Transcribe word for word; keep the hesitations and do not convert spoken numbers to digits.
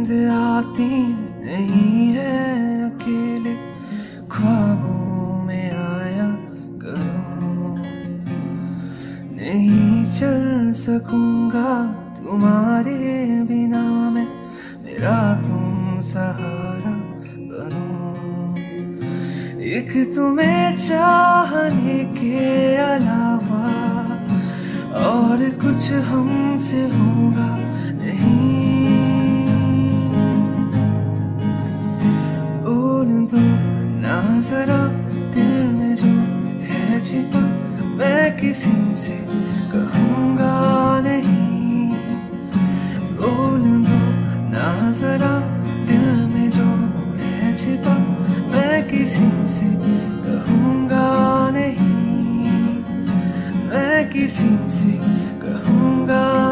नींद आती नहीं है, अकेले ख्वाबों में आया करो। नहीं चल सकूंगा तुम्हारे बिना मैं, मेरा तुम सहारा बनो। एक तुम्हें चाहने के अलावा और कुछ हमसे होगा नहीं। बोल दो ना जरा दिल में जो है छिपा, मैं किसी से कहूँगा नहीं। बोल दो ना जरा दिल में जो है छिपा, मैं किसी से कहूँगा नहीं। मैं किसी से कहूँगा